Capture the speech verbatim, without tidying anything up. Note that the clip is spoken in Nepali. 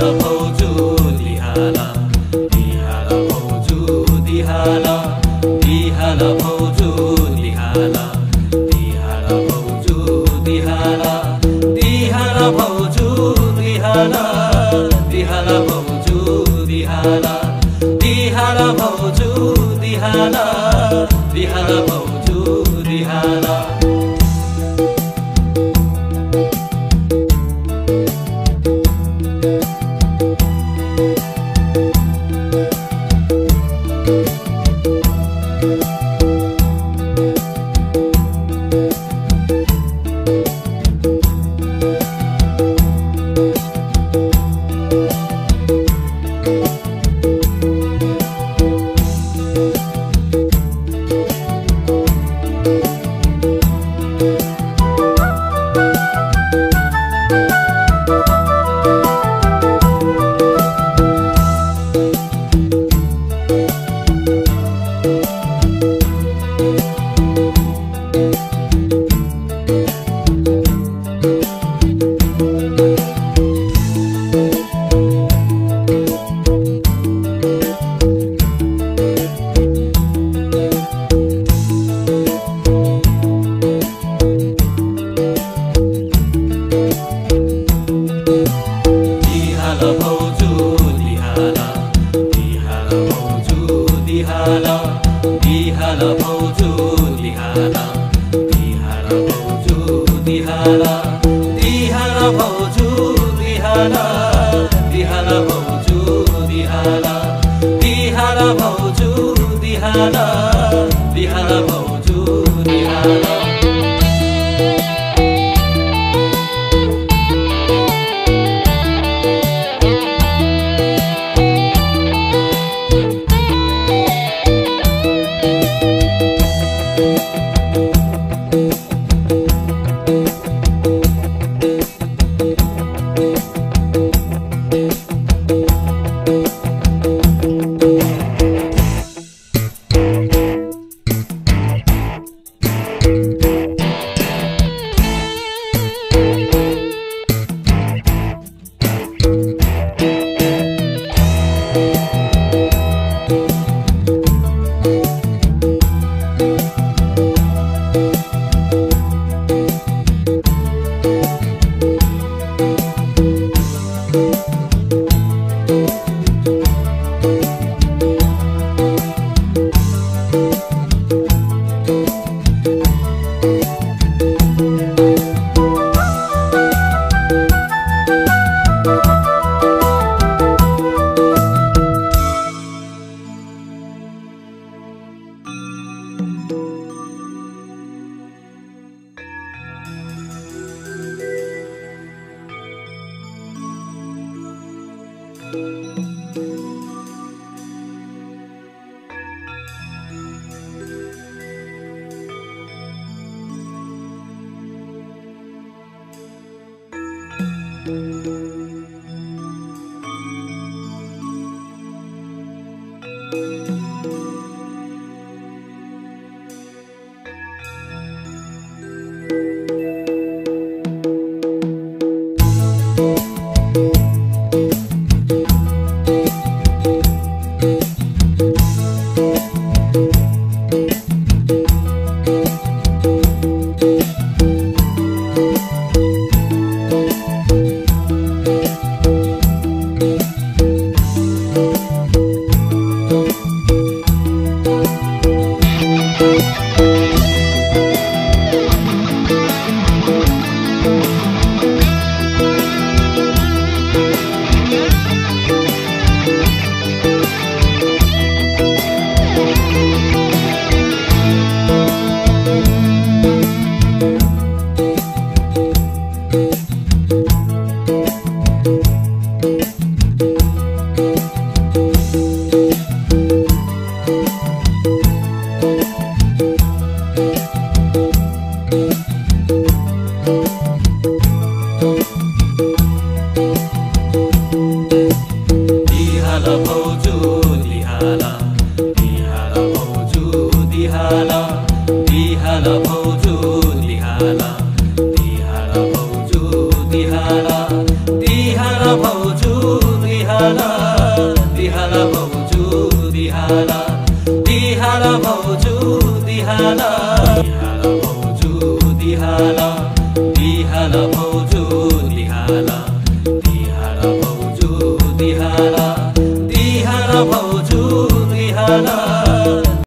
भाउजू दिहाला दिहाला भाउजू दिहाला दिहाला भाउजू दिहाला दिहाला भाउजू दिहाला दिहाला भाउजू दिहाला दिहाला भाउजू दिहाला दिहाला भाउजू दिहाला दिहाला भाउजू दिहाला दिहाला दिहाला भाउजू दिहाला दिहाला भाउजू दिहाला दिहाला भाउजू दिहाला दिहाला भाउजू दिहाला दिहाला भाउजू दिहाला दिहाला भाउजू दिहाला भाउजू दिहाला दिहाला भाउजू दिहाला दिहाला भाउजू दिहाला दिहाला भाउजू दिहाला दिहाला भाउजू दिहाला